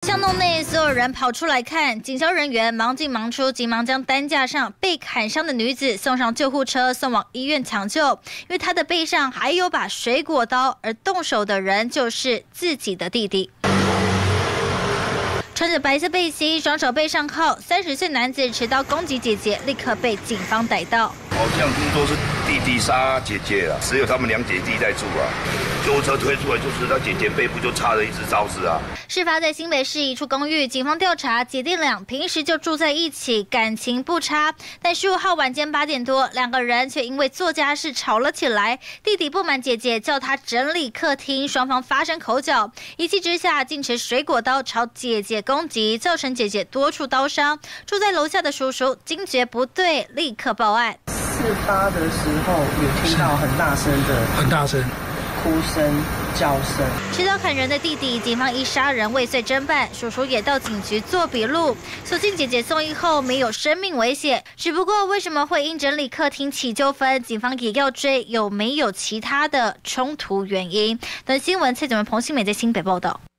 巷弄内，所有人跑出来看，警消人员忙进忙出，急忙将担架上被砍伤的女子送上救护车，送往医院抢救。因为她的背上还有把水果刀，而动手的人就是自己的弟弟。 穿着白色背心，双手背上铐，30岁男子持刀攻击姐姐，立刻被警方逮到。 好像听说是弟弟杀姐姐啊，只有他们2姐弟在住啊。救护车推出来，就是他姐姐背部就插了一支刀子啊。 事发在新北市一处公寓，警方调查姐弟俩平时就住在一起，感情不差。但15号晚间8点多，2个人却因为做家事吵了起来。弟弟不满姐姐叫他整理客厅，双方发生口角，一气之下竟持水果刀朝姐姐攻击，造成姐姐多处刀伤。住在楼下的叔叔惊觉不对，立刻报案。 事发的时候有听到很大声哭声、叫声。 持刀砍人的弟弟，警方依杀人未遂侦办，叔叔也到警局做笔录。所幸姐姐送医后没有生命危险，只不过为什么会因整理客厅起纠纷，警方也要追有没有其他的冲突原因。等新闻，蔡总文、彭新美在新北报道。